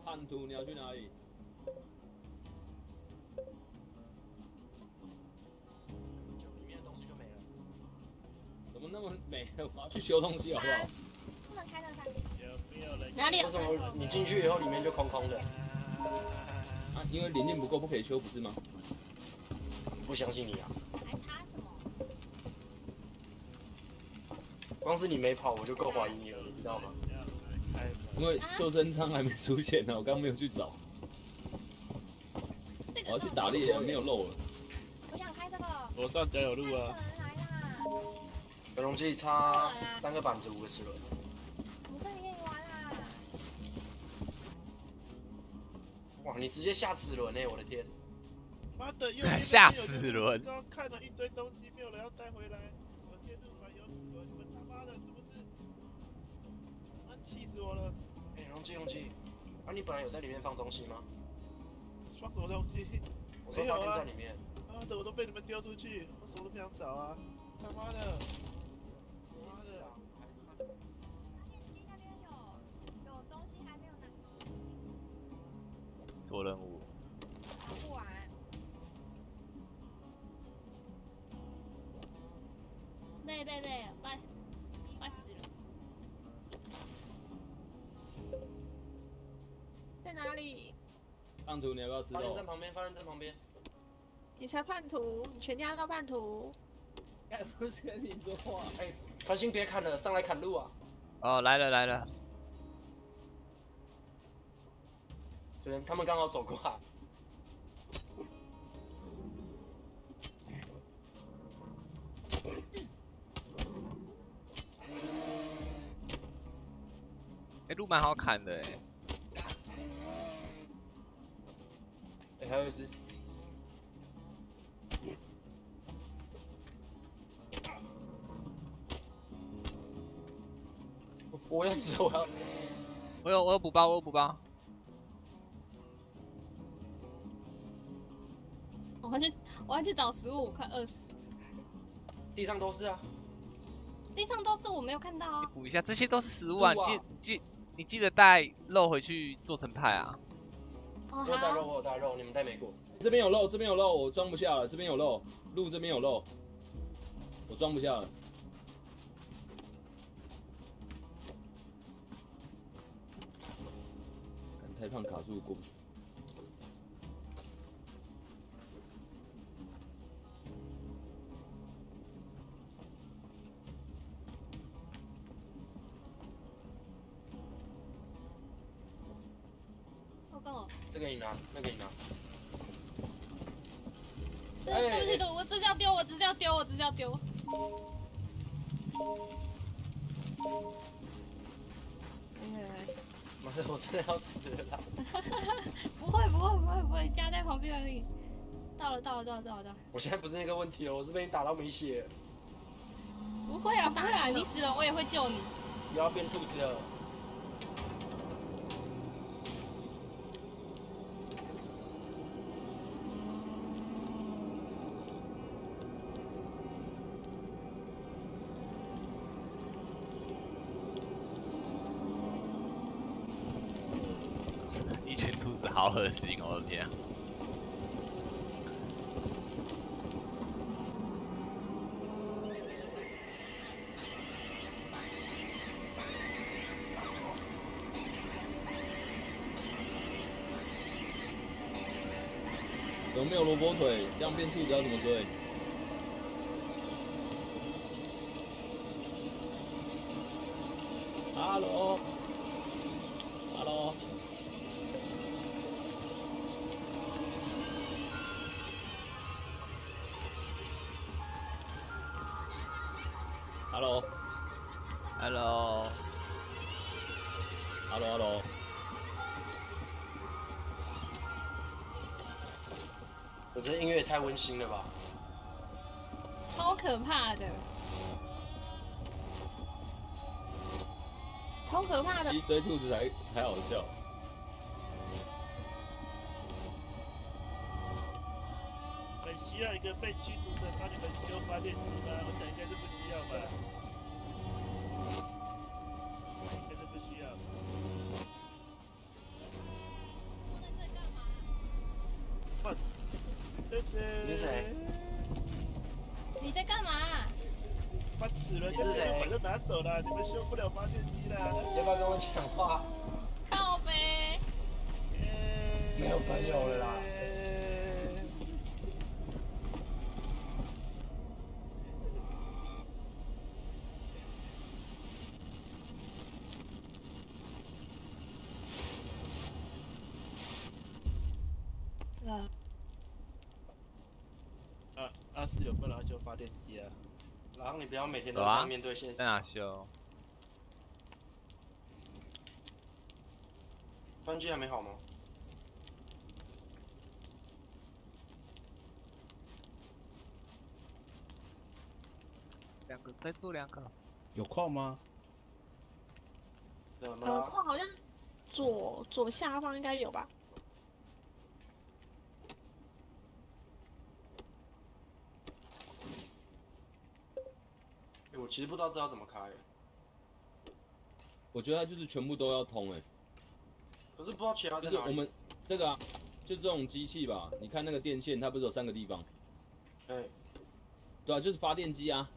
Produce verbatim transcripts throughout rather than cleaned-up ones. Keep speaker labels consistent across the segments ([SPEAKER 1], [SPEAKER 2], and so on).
[SPEAKER 1] 叛徒，你要去哪里？
[SPEAKER 2] 里面的东西就没了。
[SPEAKER 1] 怎么那么美了？我要去修东西好不好？
[SPEAKER 3] 不能开那个餐厅。
[SPEAKER 4] 有没有人？
[SPEAKER 3] 哪里有？
[SPEAKER 2] 为什么你进去以后里面就空空的？
[SPEAKER 1] 啊，因为零件不够，不可以修，不是吗？
[SPEAKER 2] 不相信你啊！
[SPEAKER 3] 还差什么？
[SPEAKER 2] 光是你没跑，我就够怀疑你了，你知道吗？
[SPEAKER 1] 因为救生舱还没出现呢，我刚刚没有去找。我要去打猎，没有肉了。
[SPEAKER 3] 我想开这个。
[SPEAKER 4] 左上角有路啊。
[SPEAKER 3] 来啦！
[SPEAKER 2] 永容器插三个板子，五个齿轮。
[SPEAKER 3] 我跟你跟你玩啦！
[SPEAKER 2] 哇，你直接下齿轮呢！我的天！
[SPEAKER 4] 妈的，又
[SPEAKER 5] 下齿轮！
[SPEAKER 4] 刚看了一堆东西，没有人要带回来。我电路板有齿轮，你们他妈的是不是？妈气死我了！
[SPEAKER 2] 哎，容器容器，啊，你本来有在里面放东西吗？
[SPEAKER 4] 放什么东西？
[SPEAKER 2] 我都发现在里面。
[SPEAKER 4] 妈的，我都被你们丢出去，我什么都不想找啊！他妈的！妈的！
[SPEAKER 3] 发电机那边有有东西还没有拿。
[SPEAKER 5] 做任务。
[SPEAKER 3] 不玩。背背背，快快死了！在哪里？
[SPEAKER 1] 叛徒，你要不要吃
[SPEAKER 2] 发电
[SPEAKER 1] 肉？
[SPEAKER 2] 站旁边，发电站旁边。
[SPEAKER 6] 你才叛徒，你全家都叛徒。
[SPEAKER 1] 哎，不是跟你说话。
[SPEAKER 2] 哎，团星别砍了，上来砍路啊！
[SPEAKER 5] 哦，来了来了。
[SPEAKER 2] 这边他们刚好走过来。
[SPEAKER 5] 哎、欸，路蛮好砍的哎。
[SPEAKER 2] 哎、欸，还有一只。我要死！我要。
[SPEAKER 5] 我有我有补包，我有补包。
[SPEAKER 3] 我要去我要去找食物，我快饿死。
[SPEAKER 2] 地上都是啊。
[SPEAKER 3] 地上都是，我没有看到啊。
[SPEAKER 5] 补一下，这些都是食物啊，你记记你记得带肉回去做成派啊。
[SPEAKER 3] 哦，
[SPEAKER 2] 我有带肉，我有带肉，你们带没过。
[SPEAKER 1] 这边有肉，这边有肉，我装不下了。这边有肉，路这边有肉，我装不下了。太胖卡住过不去。
[SPEAKER 3] 我够了。
[SPEAKER 2] 这个你拿，那个你拿。
[SPEAKER 3] 对对不起，对，我这是要丢，我这是要丢，我这是要丢。
[SPEAKER 2] 妈的，我真的要死了！
[SPEAKER 3] 不会不会不会不会，家在旁边而已。到了到了到了到了到了。
[SPEAKER 2] 我现在不是那个问题了，我是被你打到没血。
[SPEAKER 3] 不会啊不会啊，你死了我也会救你。
[SPEAKER 2] 又要变兔子了。
[SPEAKER 5] 一群兔子好恶心，我的天、啊！
[SPEAKER 1] 怎么没有萝卜腿？这样变兔子要怎么追？哈喽，哈喽。Hello，Hello，Hello，Hello。
[SPEAKER 2] 我这音乐也太温馨了吧！
[SPEAKER 3] 超可怕的，超可怕的。
[SPEAKER 1] 一堆兔子才才好笑。
[SPEAKER 4] 很需要一个被驱逐的帮你们修发电机吗？我想应该是不需要吧。应该是不需要。 把齿轮跟电路板都拿走了，你们修不了发电机啦。
[SPEAKER 2] 要不要跟我讲话？
[SPEAKER 3] 靠呗。
[SPEAKER 2] 没有朋友了啦。
[SPEAKER 6] 啊，
[SPEAKER 4] 啊，阿四有没有拿修发电机啊？
[SPEAKER 2] 然后你不要每天都
[SPEAKER 5] 有啊
[SPEAKER 2] 这样面对现实。
[SPEAKER 5] 在哪修？
[SPEAKER 2] 分机还没好吗？
[SPEAKER 5] 两个，再做两个。
[SPEAKER 7] 有矿吗？
[SPEAKER 6] 呃，
[SPEAKER 2] 怎么了？
[SPEAKER 6] 矿好像左左下方应该有吧？
[SPEAKER 2] 欸我其实不知道这要怎么开，
[SPEAKER 1] 我觉得它就是全部都要通哎、
[SPEAKER 2] 可是不知道其他在哪里。
[SPEAKER 1] 就是我们这个啊，就这种机器吧，你看那个电线，它不是有三个地方？
[SPEAKER 2] 哎，
[SPEAKER 1] 对啊，就是发电机啊。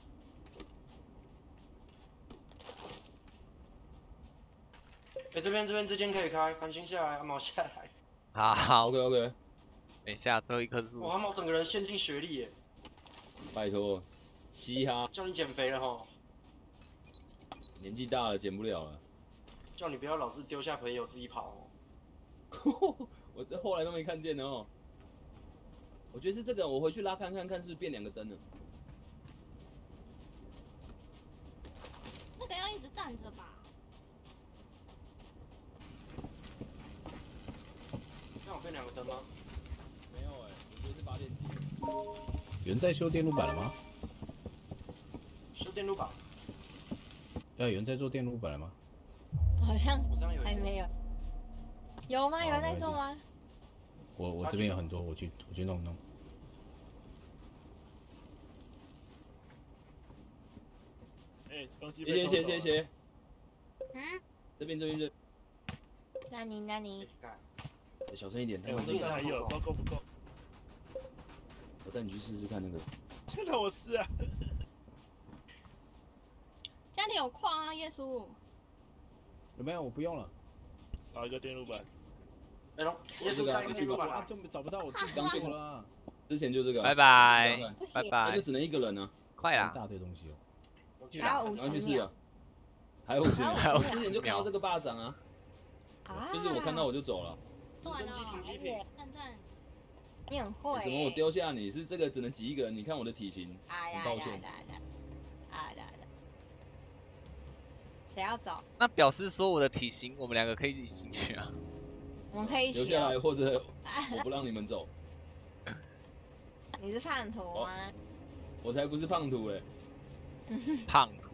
[SPEAKER 2] 哎，这边这边这间可以开，繁星下来，阿毛下来。
[SPEAKER 5] 好，
[SPEAKER 1] OK OK，
[SPEAKER 5] 等一下，最后一棵树
[SPEAKER 2] 哇，。阿毛整个人陷进雪里耶，
[SPEAKER 1] 拜托，嘻哈，
[SPEAKER 2] 叫你减肥了吼，
[SPEAKER 1] 年纪大了减不了了。
[SPEAKER 2] 叫你不要老是丢下朋友自己跑哦。
[SPEAKER 1] 我这后来都没看见的哦。我觉得是这个，我回去拉看看看是不是变两个灯了。
[SPEAKER 3] 那个要一直站着吧？
[SPEAKER 2] 这样有变两个灯吗？
[SPEAKER 1] 没有哎、我觉得是发电机。
[SPEAKER 7] 有人在修电路板了吗？
[SPEAKER 2] 修电路板，
[SPEAKER 7] 对啊，有人在做电路板了吗？
[SPEAKER 6] 好像
[SPEAKER 2] 我这样有一个
[SPEAKER 6] 还没有。有吗？
[SPEAKER 7] 好
[SPEAKER 6] 有人在
[SPEAKER 7] 没关系
[SPEAKER 6] 做吗？
[SPEAKER 7] 我我这边有很多，我去我去弄弄。
[SPEAKER 4] 哎，东西
[SPEAKER 1] 谢谢
[SPEAKER 4] 被偷走了。
[SPEAKER 1] 谢谢谢，
[SPEAKER 3] 嗯，
[SPEAKER 1] 这边这边这边，
[SPEAKER 6] 那你那你
[SPEAKER 2] 哎干
[SPEAKER 1] 欸小声一点。
[SPEAKER 4] 哎，我这边还有，不知道够不够？
[SPEAKER 1] 我带你去试试看那个。
[SPEAKER 4] 让我试啊！
[SPEAKER 3] 家里有矿啊，耶稣。
[SPEAKER 7] 有没有？我不用了。
[SPEAKER 4] 少一个电路板。
[SPEAKER 2] 哎龙，耶稣开一个电路板
[SPEAKER 7] 啊，
[SPEAKER 2] 啊！
[SPEAKER 7] 就找不到我自己
[SPEAKER 1] 刚做
[SPEAKER 7] 做了啊。
[SPEAKER 1] 之前就这个。
[SPEAKER 5] 拜拜
[SPEAKER 1] 试试看
[SPEAKER 6] 不行，
[SPEAKER 5] 拜拜
[SPEAKER 1] 那就，只能一个人啊，
[SPEAKER 7] 一
[SPEAKER 5] 快啦！
[SPEAKER 7] 大堆东西哦。
[SPEAKER 6] 还有五
[SPEAKER 1] 然后去
[SPEAKER 6] 十秒
[SPEAKER 1] 试啊。还有五十秒，
[SPEAKER 5] 还有
[SPEAKER 1] 我之前就看到这个霸掌啊，
[SPEAKER 6] 啊！
[SPEAKER 1] 就是我看到我就走了。
[SPEAKER 3] 算了，
[SPEAKER 2] 直升机停机坪
[SPEAKER 3] 赞赞。
[SPEAKER 6] 你很会欸。
[SPEAKER 1] 什么？我丢下你是这个只能挤一个人？你看我的体型，
[SPEAKER 6] 啊呀呀
[SPEAKER 1] 很抱歉。
[SPEAKER 6] 呀呀！啊呀呀！谁要走？
[SPEAKER 5] 那表示说我的体型，我们两个可以一起进去啊。
[SPEAKER 6] 我们可以一起
[SPEAKER 1] 留下来，
[SPEAKER 6] 哦。
[SPEAKER 1] 或者我不让你们走，
[SPEAKER 6] 你是叛徒吗？
[SPEAKER 1] 我才不是胖土嘞。
[SPEAKER 5] 胖土，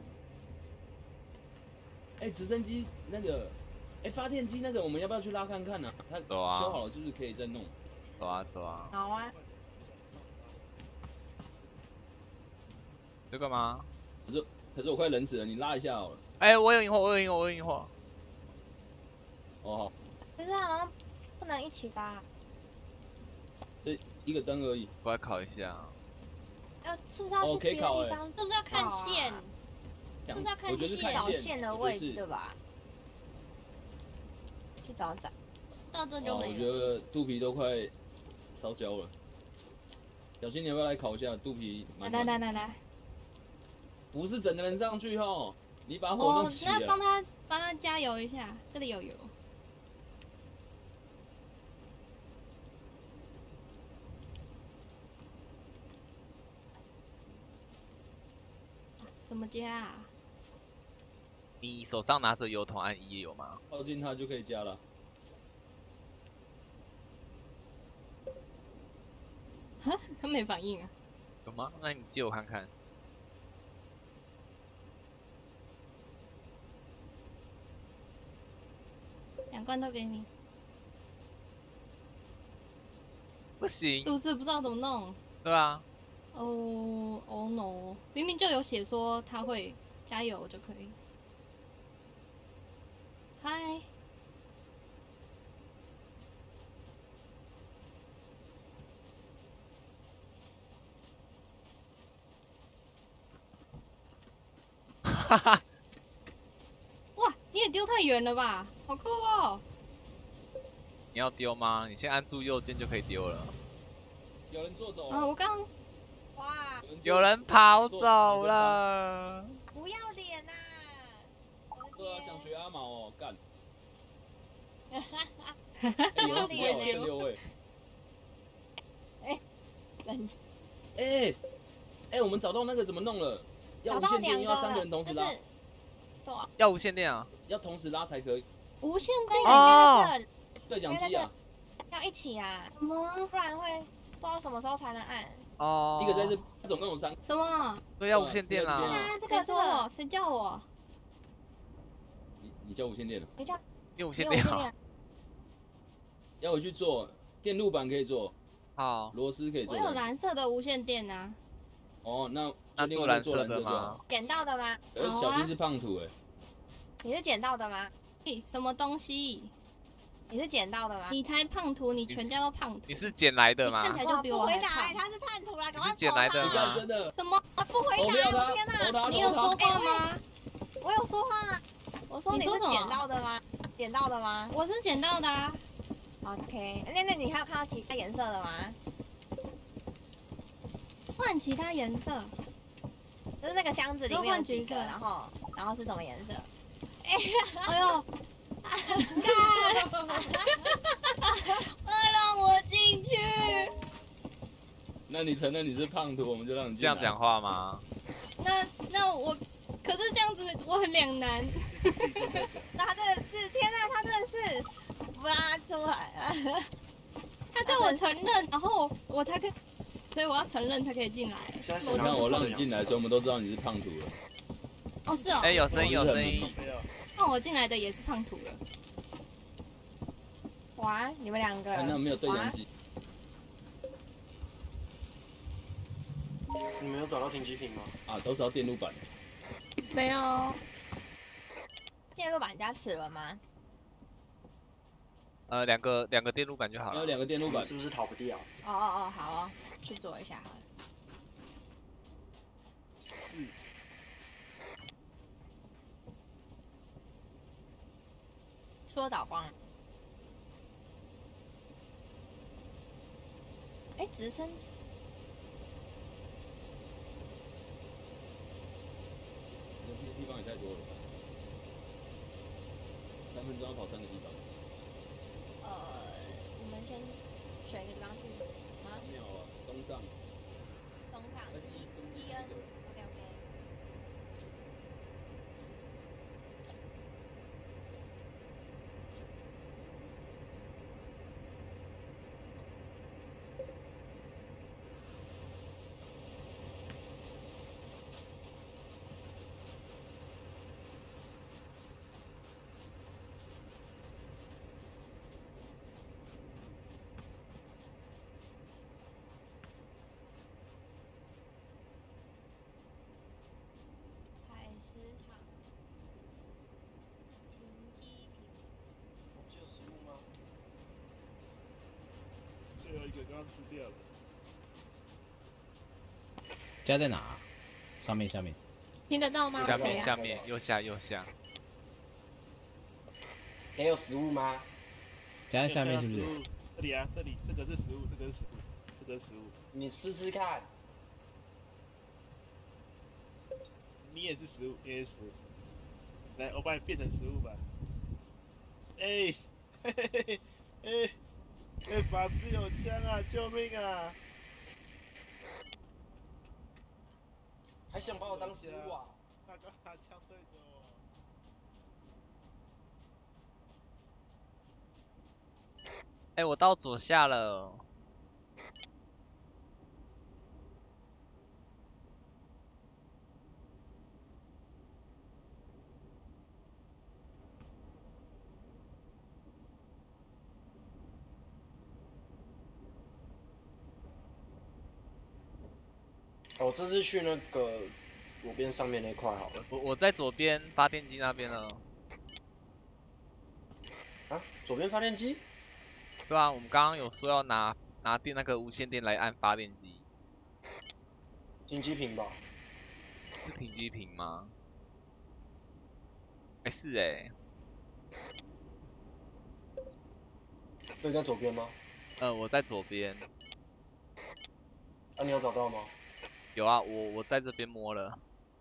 [SPEAKER 1] 哎，直升机那个，哎，发电机那个，我们要不要去拉看看呢？它修
[SPEAKER 5] 走啊
[SPEAKER 1] 好了是不是可以再弄？
[SPEAKER 5] 走啊走啊，
[SPEAKER 6] 好啊。
[SPEAKER 5] 这个吗？
[SPEAKER 1] 可是可是我快冷死了，你拉一下好了。
[SPEAKER 5] 哎，我有萤火，我有萤火，我有萤火。
[SPEAKER 1] 哦好，
[SPEAKER 6] 可是好像不能一起搭，
[SPEAKER 1] 这一个灯而已。
[SPEAKER 5] 我来烤一下。
[SPEAKER 6] 要是不是要
[SPEAKER 1] 哦
[SPEAKER 6] 去别的
[SPEAKER 1] 可以烤欸
[SPEAKER 6] 地方？
[SPEAKER 3] 是不是要看线？
[SPEAKER 1] 这样
[SPEAKER 3] 就是要看
[SPEAKER 1] 我觉得是看
[SPEAKER 6] 找
[SPEAKER 1] 线
[SPEAKER 6] 线的位置
[SPEAKER 1] 我觉得是
[SPEAKER 6] 对吧？去找找。
[SPEAKER 3] 到这就
[SPEAKER 1] 哦，我觉
[SPEAKER 3] 没了。
[SPEAKER 1] 得肚皮都快烧焦了。小新，你要不要来烤一下？肚皮
[SPEAKER 3] 来来
[SPEAKER 1] 蛮暖的。
[SPEAKER 3] 来来来，
[SPEAKER 1] 不是整个人上去吼，你把火
[SPEAKER 3] 我
[SPEAKER 1] 弄起了。
[SPEAKER 3] 那帮他帮他加油一下，这里有油。怎么加啊？
[SPEAKER 5] 你手上拿着油桶按一有吗？
[SPEAKER 1] 靠近它就可以加了。
[SPEAKER 3] 他没反应啊。
[SPEAKER 5] 有吗？那你借我看看。
[SPEAKER 3] 两罐都给你，
[SPEAKER 5] 不行
[SPEAKER 3] 是，不是不知道怎么弄？
[SPEAKER 5] 对啊，
[SPEAKER 3] 哦哦 no，明明就有写说他会加油就可以。嗨，
[SPEAKER 5] 哈哈，
[SPEAKER 3] 哇，你也丢太远了吧，好酷哦！
[SPEAKER 5] 你要丢吗？你先按住右键就可以丢了。
[SPEAKER 1] 有人坐走。
[SPEAKER 3] 啊，我刚
[SPEAKER 6] 哇，
[SPEAKER 5] 有人跑走了。
[SPEAKER 6] 不要脸呐！
[SPEAKER 1] 对啊，想学阿毛哦，干。
[SPEAKER 6] 哈
[SPEAKER 1] 哎，有人死掉了，剩六位。
[SPEAKER 6] 冷
[SPEAKER 1] 哎哎，我们找到那个怎么弄了？要无线电，要三个人同时拉，
[SPEAKER 5] 要无线电啊？
[SPEAKER 1] 要同时拉才可以。
[SPEAKER 3] 无线电
[SPEAKER 5] 哦，
[SPEAKER 1] 对讲机啊，
[SPEAKER 6] 要一起啊，
[SPEAKER 3] 什么？
[SPEAKER 6] 不然会不知道什么时候才能按。
[SPEAKER 5] 哦，
[SPEAKER 1] 一个在这，总共有三个。
[SPEAKER 3] 什么？
[SPEAKER 5] 对，要无线电
[SPEAKER 1] 啊
[SPEAKER 5] 啦。
[SPEAKER 6] 啊，这
[SPEAKER 3] 谁
[SPEAKER 6] 个这个，
[SPEAKER 3] 说我？谁叫我？
[SPEAKER 1] 你你叫无线电了？
[SPEAKER 6] 你叫
[SPEAKER 5] 你无线电啊？
[SPEAKER 1] 要我去做电路板可以做，
[SPEAKER 5] 好，
[SPEAKER 1] 螺丝可以做。
[SPEAKER 3] 我有蓝色的无线电啊。
[SPEAKER 1] 哦，那
[SPEAKER 5] 那做蓝色的吗？
[SPEAKER 6] 捡到的吗？
[SPEAKER 1] 呃，小金是胖土哎。
[SPEAKER 6] 你是捡到的吗？
[SPEAKER 3] 嘿，什么东西？
[SPEAKER 6] 你是捡到的吗？
[SPEAKER 3] 你才胖图，你全家都胖图。
[SPEAKER 5] 你是捡来的吗？
[SPEAKER 3] 看起来就比我还胖。
[SPEAKER 6] 他是叛徒啦，
[SPEAKER 5] 你是捡来的吗？
[SPEAKER 1] 真的？
[SPEAKER 3] 什么？
[SPEAKER 6] 不回答！我天哪！
[SPEAKER 3] 你有说话吗？
[SPEAKER 6] 我有说话。我说你是捡到的吗？捡到的吗？
[SPEAKER 3] 我是捡到的啊。
[SPEAKER 6] OK， 那那你还有看到其他颜色的吗？
[SPEAKER 3] 换其他颜色，
[SPEAKER 6] 就是那个箱子里面有几个，然后然后是什么颜色？
[SPEAKER 3] 哎哎呦！干！快让我进去！
[SPEAKER 1] 那你承认你是胖图，我们就让你
[SPEAKER 5] 这样讲话吗？
[SPEAKER 3] 那那我，可是这样子我很两难。
[SPEAKER 6] 他真的是，天哪，他真的是挖出来了。
[SPEAKER 3] 他叫我承认，然后我才可以，所以我要承认才可以进来。
[SPEAKER 1] 你看我让你进来，所以我们都知道你是胖图了。
[SPEAKER 3] 哦，是哦。
[SPEAKER 5] 哎，有声音，有声音。
[SPEAKER 3] 那我进来的也是胖图了。
[SPEAKER 6] 哇，你们两个。
[SPEAKER 1] 那没有对讲机。
[SPEAKER 2] 你们有找到停机坪吗？
[SPEAKER 1] 啊，都找电路板。
[SPEAKER 6] 没有。电路板加齿轮吗？
[SPEAKER 5] 呃，两个两个电路板就好了。
[SPEAKER 1] 有两个电路板，
[SPEAKER 2] 是不是逃不掉？
[SPEAKER 6] 哦哦哦，好哦，去做一下好了。
[SPEAKER 4] 嗯。
[SPEAKER 6] 说导光。哎，直升机。
[SPEAKER 1] 这些地方也太多了，三分钟要跑三个地方。
[SPEAKER 6] 呃，我们先选一个地方去吗？
[SPEAKER 1] 庙啊，中上。
[SPEAKER 6] 东上一一 N， OK OK。
[SPEAKER 4] 最后一个刚刚吃掉了。
[SPEAKER 7] 加在哪？上面下面。
[SPEAKER 6] 听得到吗？
[SPEAKER 5] 下面下面右下右下。
[SPEAKER 2] 还有食物吗？
[SPEAKER 7] 加在下面是不是？
[SPEAKER 4] 这里啊，这里这个是食物，这个是食物，这个是食物。
[SPEAKER 2] 你吃吃看。
[SPEAKER 4] 你也是食物，你也是食物。来，我把你变成食物吧。哎，嘿嘿嘿，哎，哎，法师有枪啊！救命啊！
[SPEAKER 2] 还想把我当食物啊？
[SPEAKER 4] 他刚拿枪对着我。
[SPEAKER 5] 哎，我到左下了。
[SPEAKER 2] 我这次去那个左边上面那块好了。
[SPEAKER 5] 我我在左边发电机那边了。
[SPEAKER 2] 啊，左边发电机？
[SPEAKER 5] 对啊，我们刚刚有说要拿拿电那个无线电来按发电机。
[SPEAKER 2] 停机坪吧？
[SPEAKER 5] 是停机坪吗？ 哎、是哎、
[SPEAKER 2] 所以在左边吗？
[SPEAKER 5] 呃，我在左边。
[SPEAKER 2] 啊，你有找到吗？
[SPEAKER 5] 有啊，我我在这边摸了。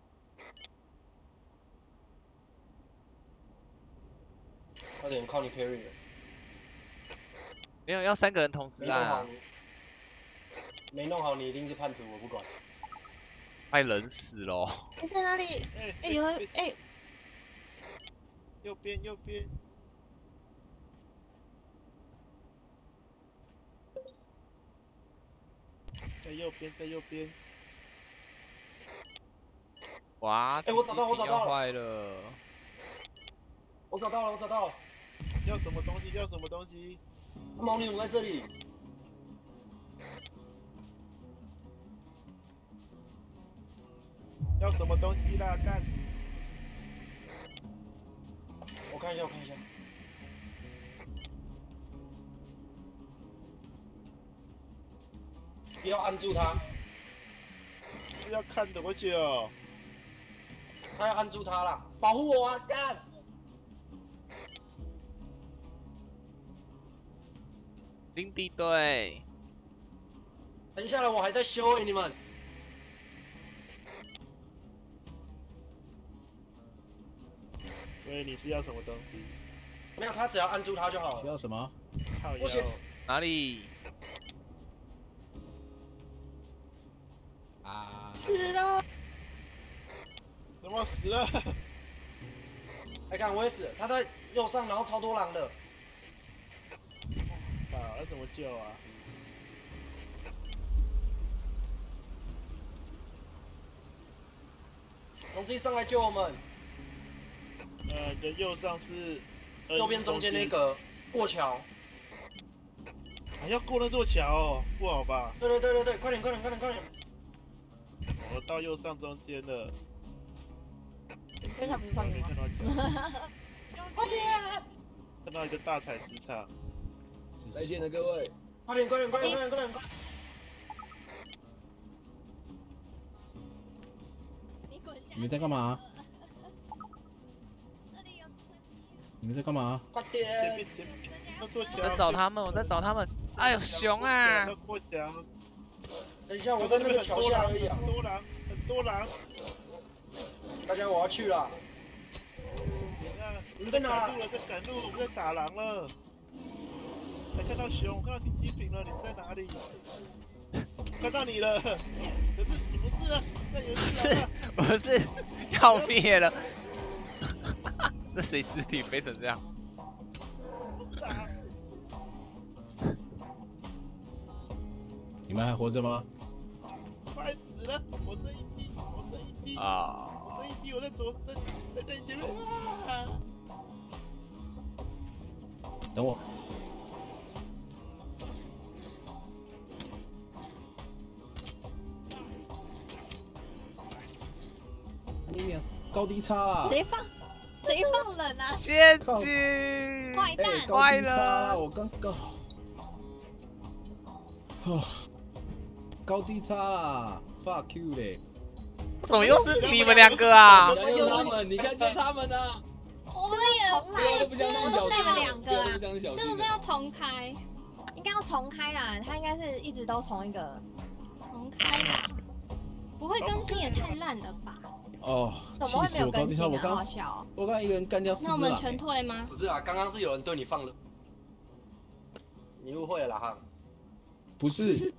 [SPEAKER 2] 快点，靠你 carry 了。
[SPEAKER 5] 没有，要三个人同时
[SPEAKER 2] 没弄好
[SPEAKER 5] 啊，
[SPEAKER 2] 你，没弄好你一定是叛徒，我不管。
[SPEAKER 5] 快冷死喽！
[SPEAKER 6] 哎，在哪里？
[SPEAKER 4] 哎
[SPEAKER 6] 哎，有人哎，
[SPEAKER 4] 右边右边，在右边在右边，
[SPEAKER 5] 哇，
[SPEAKER 2] 哎我找到我
[SPEAKER 5] 主机屏要
[SPEAKER 2] 找到了
[SPEAKER 5] 坏了。
[SPEAKER 2] 我找到了，我找到了，
[SPEAKER 4] 要什么东西要什么东西？
[SPEAKER 2] 猫女怎么在这里？
[SPEAKER 4] 要什么东西啦？干！
[SPEAKER 2] 我看一下，我看一下。不要按住他，
[SPEAKER 4] 是要看多久？
[SPEAKER 2] 他要按住他啦，保护我啊！干！
[SPEAKER 5] 林地队，
[SPEAKER 2] 等一下了，我还在修诶、你们。
[SPEAKER 4] 所以你是要什么东西？
[SPEAKER 2] 没有，他只要按住他就好了。
[SPEAKER 7] 需要什么？
[SPEAKER 4] 靠
[SPEAKER 2] 不行
[SPEAKER 4] 腰。
[SPEAKER 5] 哪里？
[SPEAKER 7] 啊！
[SPEAKER 6] 死了！
[SPEAKER 4] 怎么死了？
[SPEAKER 2] 哎，看我也死了，他在右上，然后超多狼的。
[SPEAKER 4] 操，要怎么救啊？
[SPEAKER 2] 龙基上来救我们，
[SPEAKER 4] 呃，你的右上是
[SPEAKER 2] 右边中间那个过桥。
[SPEAKER 4] 还要过那座桥哦，不好吧？
[SPEAKER 2] 对对对对对，快点快点快点快点！
[SPEAKER 4] 我到右上中间了，
[SPEAKER 6] 非常不放
[SPEAKER 4] 没
[SPEAKER 6] 你吗？
[SPEAKER 4] 看到桥，
[SPEAKER 6] 快点！
[SPEAKER 4] 看到一个大采石场。
[SPEAKER 1] 再见了各位。
[SPEAKER 2] 快点快点快点快点快点！快点
[SPEAKER 6] 你滚下去！
[SPEAKER 7] 你们在干嘛？
[SPEAKER 6] 这里有
[SPEAKER 7] 你们在干嘛？
[SPEAKER 2] 快
[SPEAKER 4] 前
[SPEAKER 2] 点！
[SPEAKER 4] 面前面那座桥。
[SPEAKER 5] 我在找他们，我在找他们。哎呦，熊啊！
[SPEAKER 4] 要过桥。
[SPEAKER 2] 等一下，我在那个桥下而已啊
[SPEAKER 4] 很！多狼，很多狼。
[SPEAKER 2] 大家我要去了。
[SPEAKER 4] 你看，
[SPEAKER 2] 你们在哪
[SPEAKER 4] 赶路了，在赶路，我们在打狼了。还看到熊，我看到停机坪了，你在哪里？看到你了，可是你不是啊，在有
[SPEAKER 5] 不
[SPEAKER 4] 只
[SPEAKER 5] 是
[SPEAKER 4] 狼啊。
[SPEAKER 5] 不是，要灭了！这谁尸体飞成这样？
[SPEAKER 4] 打
[SPEAKER 7] 你们还活着吗？
[SPEAKER 4] 快死了！我剩一滴，我剩一滴，
[SPEAKER 5] 啊！
[SPEAKER 4] 我剩一滴，我在左，在在在你前面啊！
[SPEAKER 7] 等我。你娘，高低差啦！
[SPEAKER 6] 谁放谁放冷啊？
[SPEAKER 5] 陷阱！
[SPEAKER 6] 坏蛋！
[SPEAKER 7] 哎，高
[SPEAKER 5] 坏
[SPEAKER 7] 低差啦！
[SPEAKER 5] 了
[SPEAKER 7] 我刚刚，哦，高低差啦！fuck you 嘞！
[SPEAKER 5] 怎么又是你们两个啊？
[SPEAKER 1] 加油他们，你看就他们啊！
[SPEAKER 3] 我们也
[SPEAKER 6] 重来
[SPEAKER 1] 不要都不相信小
[SPEAKER 6] 那么
[SPEAKER 1] 弟
[SPEAKER 6] 两个啊
[SPEAKER 1] 不要都不相信小弟
[SPEAKER 3] 是不是要重开？
[SPEAKER 6] 应该要重开啦，他应该是一直都同一个。
[SPEAKER 3] 重开吧，不会更新也太烂了吧？
[SPEAKER 7] 哦，
[SPEAKER 6] 怎么会没
[SPEAKER 7] 气死我！高低差，
[SPEAKER 6] 有更新啊？好
[SPEAKER 7] 我刚
[SPEAKER 6] 好笑哦。
[SPEAKER 7] 我刚一个人干掉四只狼
[SPEAKER 3] 那我们全
[SPEAKER 7] 欸。
[SPEAKER 3] 退吗？
[SPEAKER 2] 不是啊，刚刚是有人对你放了，你误会了啦哈。
[SPEAKER 7] 不是，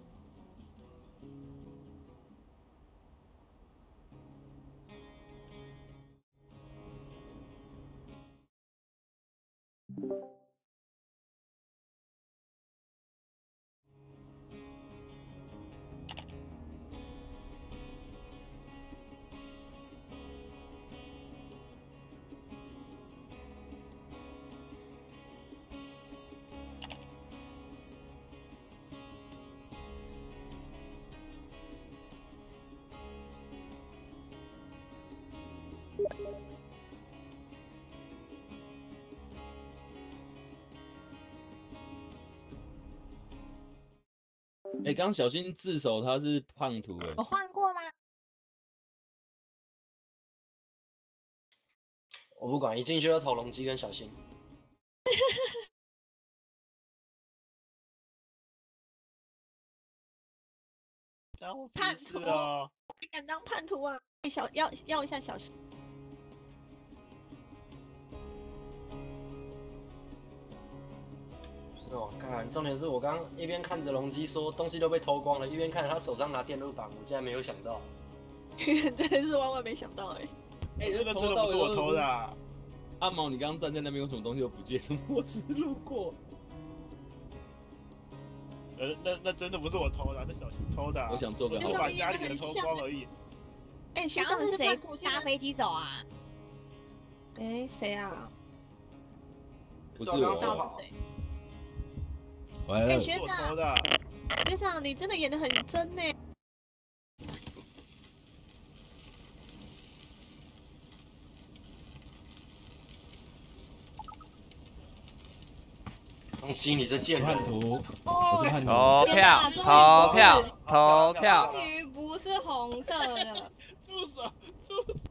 [SPEAKER 1] 哎，刚小新自首他是胖图哎
[SPEAKER 6] 我，换过吗？
[SPEAKER 2] 我不管，一进去就投龙机跟小新。
[SPEAKER 4] 当我
[SPEAKER 6] 叛徒
[SPEAKER 4] 屁事哦！
[SPEAKER 6] 你敢当叛徒啊？小要要一下小心。
[SPEAKER 2] 是哦，看，重点是我刚一边看着龙基说东西都被偷光了，一边看着他手上拿电路板，我竟然没有想到。
[SPEAKER 6] 真的是万万没想到哎、
[SPEAKER 1] 哎、
[SPEAKER 4] 这个真的
[SPEAKER 1] 从头到尾
[SPEAKER 4] 不是我偷的、啊。
[SPEAKER 1] 阿毛，你刚刚站在那边，有什么东西都不见，我只路过。
[SPEAKER 4] 呃，那那真的不是我偷的、啊，那小新偷的、啊。
[SPEAKER 1] 我想做个好
[SPEAKER 4] 我把家里的偷光而已。
[SPEAKER 6] 哎、学
[SPEAKER 8] 刚
[SPEAKER 6] 长
[SPEAKER 8] 刚是谁
[SPEAKER 6] 叛徒现在？
[SPEAKER 8] 搭飞机走啊？
[SPEAKER 6] 哎，谁啊？
[SPEAKER 1] 不是
[SPEAKER 2] 对啊
[SPEAKER 6] 不知道
[SPEAKER 1] 我，
[SPEAKER 6] 是谁。
[SPEAKER 7] 完了
[SPEAKER 6] 哎，学
[SPEAKER 4] 是我偷
[SPEAKER 6] 长，
[SPEAKER 4] 的、啊。
[SPEAKER 6] 学长，你真的演的很真呢。
[SPEAKER 2] 龙基，你这贱人！
[SPEAKER 7] 叛徒，我
[SPEAKER 3] 哦
[SPEAKER 7] 是，叛徒。
[SPEAKER 5] 投票，
[SPEAKER 3] 天哪
[SPEAKER 5] 投票，投票。
[SPEAKER 3] 终于不是红色的。
[SPEAKER 4] 住手！住手！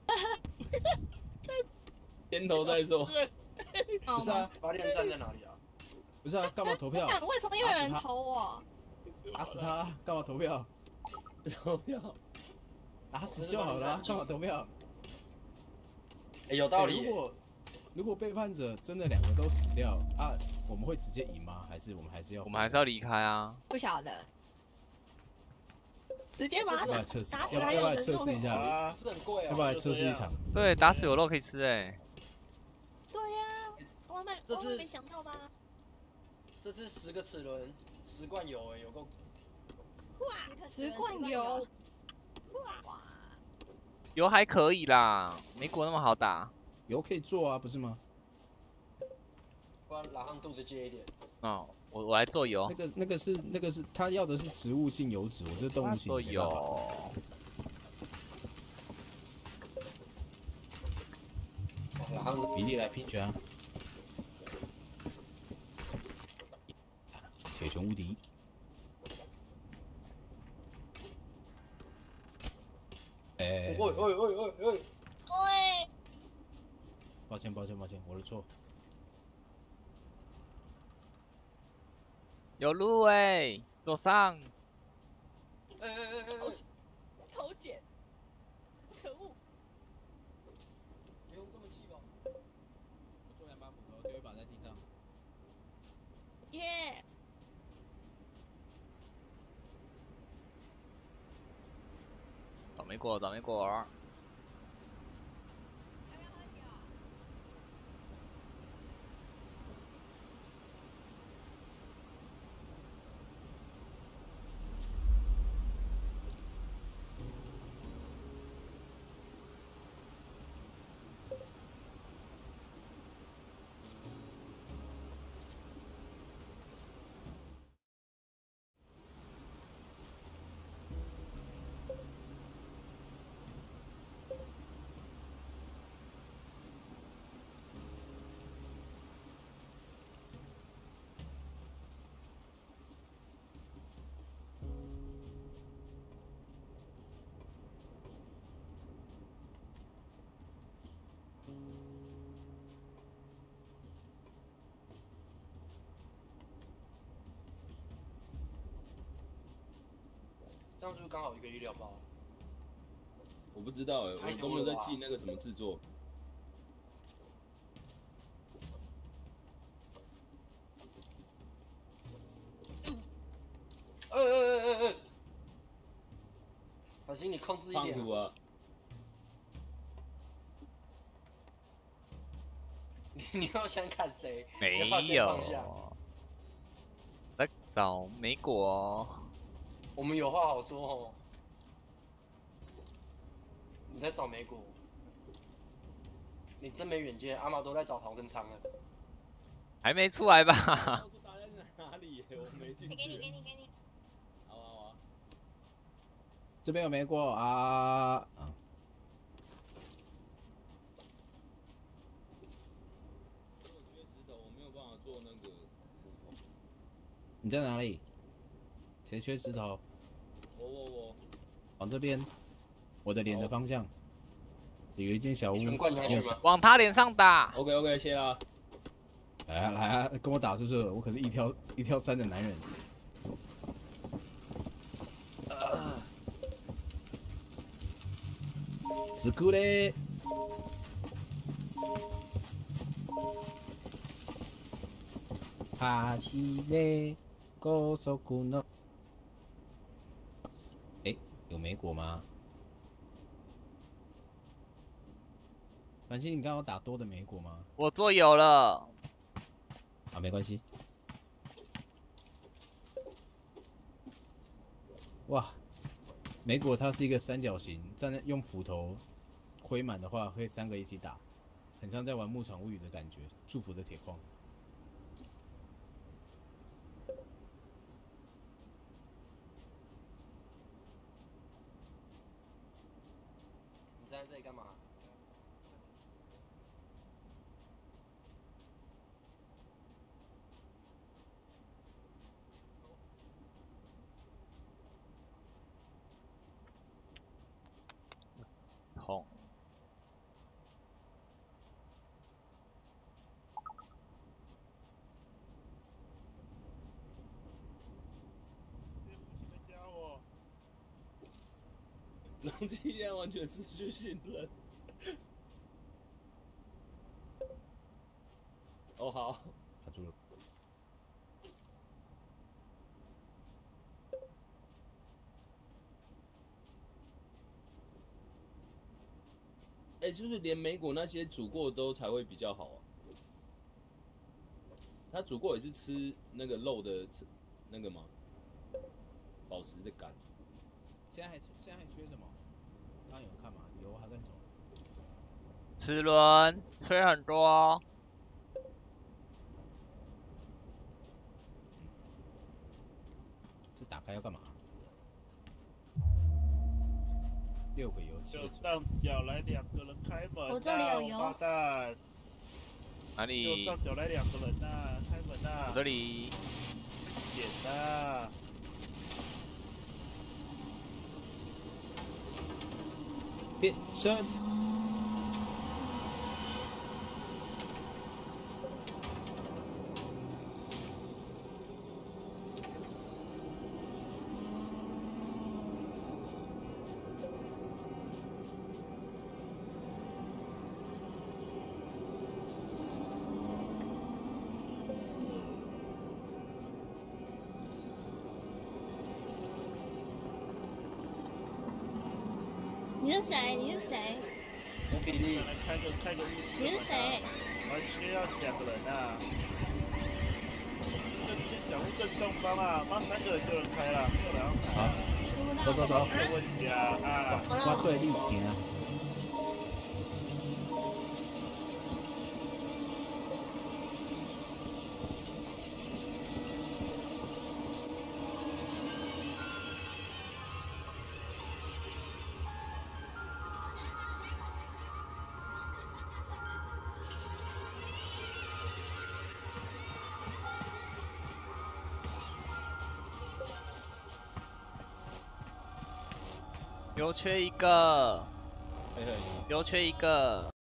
[SPEAKER 1] 先投再说。
[SPEAKER 4] 对，
[SPEAKER 3] 好吗？
[SPEAKER 7] 不是啊，
[SPEAKER 2] 发电站在哪里啊？
[SPEAKER 7] 不是啊，干嘛投票？
[SPEAKER 3] 干为什么又有人投我？
[SPEAKER 7] 打死他，干嘛投票？
[SPEAKER 1] 投票。
[SPEAKER 7] 打死就好了，干嘛投票？
[SPEAKER 2] 哎，有道
[SPEAKER 7] 欸
[SPEAKER 2] 理耶。
[SPEAKER 7] 如果如果背叛者真的两个都死掉啊，我们会直接赢吗？还是我们还是要？
[SPEAKER 5] 我们还是要离开啊。
[SPEAKER 8] 不晓得。
[SPEAKER 6] 直接把他打
[SPEAKER 7] 要不要测试？
[SPEAKER 6] 打死
[SPEAKER 7] 要不要来
[SPEAKER 6] 还有人
[SPEAKER 7] 测试一下？
[SPEAKER 4] 啊，
[SPEAKER 2] 是很贵
[SPEAKER 7] 要不要来
[SPEAKER 2] 啊。
[SPEAKER 7] 测试一场？
[SPEAKER 5] 对，打死有肉可以吃哎、
[SPEAKER 6] 对呀、万万
[SPEAKER 2] 这次
[SPEAKER 6] 万万没想到吧？
[SPEAKER 2] 这次十个齿轮，十罐油哎，有够。
[SPEAKER 3] 十罐油，
[SPEAKER 8] 哇，
[SPEAKER 5] 油还可以啦，美国那么好打。
[SPEAKER 7] 油可以做啊，不是吗？
[SPEAKER 2] 不然拉上肚子接一点。
[SPEAKER 5] 哦，我我来做油
[SPEAKER 7] 那，个那个是那个是他要的是植物性油脂，我这动物性
[SPEAKER 5] 做
[SPEAKER 7] 没办法。
[SPEAKER 5] 油。
[SPEAKER 2] 拉上
[SPEAKER 7] 比例来拼拳啊！铁拳无敌。哎、
[SPEAKER 2] 喂喂喂喂喂！
[SPEAKER 6] 对，
[SPEAKER 7] 抱歉抱歉抱歉，我的错。
[SPEAKER 5] 有路哎、左上。
[SPEAKER 2] 哎哎哎哎哎！
[SPEAKER 6] 头剪，可恶！
[SPEAKER 2] 不用这么气吧？
[SPEAKER 7] 我做两把斧头，丢一把在地上。
[SPEAKER 6] 耶、
[SPEAKER 5] 倒霉果，倒霉果。
[SPEAKER 2] 这样是不是刚好一个医疗包？
[SPEAKER 1] 我不知道哎、
[SPEAKER 2] 太
[SPEAKER 1] 我都没有在
[SPEAKER 2] 多了吧
[SPEAKER 1] 记那个怎么制作。
[SPEAKER 2] 哎哎哎哎哎！小心你控制一点、
[SPEAKER 1] 胖虎啊，
[SPEAKER 2] 你你要想砍谁？
[SPEAKER 5] 没
[SPEAKER 2] 要不要先
[SPEAKER 5] 有
[SPEAKER 2] 放下。
[SPEAKER 5] 在找美果。
[SPEAKER 2] 我们有话好说哦。你在找美股？你真没远见，阿毛都在找逃生舱了。
[SPEAKER 5] 还没出来吧？
[SPEAKER 1] 告诉大家在哪里、欸？我没进去。
[SPEAKER 8] 给你，给你，给你。
[SPEAKER 1] 好啊好啊。
[SPEAKER 7] 这边有没过啊？啊，
[SPEAKER 1] 我缺石头，我没有办法做那个斧头。
[SPEAKER 7] 你在哪里？谁缺石头？
[SPEAKER 1] 我我我，
[SPEAKER 7] 往这边，我的脸的方向。 有一间小屋，
[SPEAKER 2] 全灌下去吗？
[SPEAKER 5] 往他脸上打。
[SPEAKER 1] OK OK，谢啦。
[SPEAKER 7] 来啊来啊，跟我打是不是？我可是一挑一挑三的男人。死哭嘞！走れ高速の。哎，有莓果吗？繁星，你刚刚有打多的莓果吗？
[SPEAKER 5] 我做有了。
[SPEAKER 7] 啊，没关系。哇，莓果它是一个三角形，站在用斧头挥满的话，会三个一起打，很像在玩牧场物语的感觉。祝福的铁矿。
[SPEAKER 2] 你站在这里干嘛？
[SPEAKER 5] 痛。
[SPEAKER 4] 这无情的家伙，
[SPEAKER 1] 龙基现在完全失去信任。哦好，
[SPEAKER 7] 卡住了。
[SPEAKER 1] 哎、欸，就是连莓果那些煮过都才会比较好啊。它煮过也是吃那个肉的那个吗？宝石的感。
[SPEAKER 7] 现在还现在还缺什么？刚刚有人看吗？油还跟什么？
[SPEAKER 5] 齿轮吹很多、哦。
[SPEAKER 7] 这打开要干嘛？六个油漆
[SPEAKER 4] 右上角来两个人开门、啊，
[SPEAKER 3] 我这里有油
[SPEAKER 4] 王八蛋！
[SPEAKER 5] 哪里？
[SPEAKER 4] 右上角来两个人呐、啊，开门呐、啊！
[SPEAKER 5] 我这里。
[SPEAKER 4] 点呐、啊！
[SPEAKER 7] 变身。
[SPEAKER 3] 你是谁？你是谁？
[SPEAKER 2] 无比例。
[SPEAKER 4] 来开个开个。
[SPEAKER 3] 你是谁？
[SPEAKER 4] 我还需要两个人啊！这间小屋正上方啊，妈三个人就能开了，没有人要开。
[SPEAKER 7] 好，走走走。
[SPEAKER 4] 没问题啊啊！
[SPEAKER 7] 挖对立体啊！
[SPEAKER 5] 又缺一个，
[SPEAKER 1] 嘿嘿。
[SPEAKER 5] 又缺一个。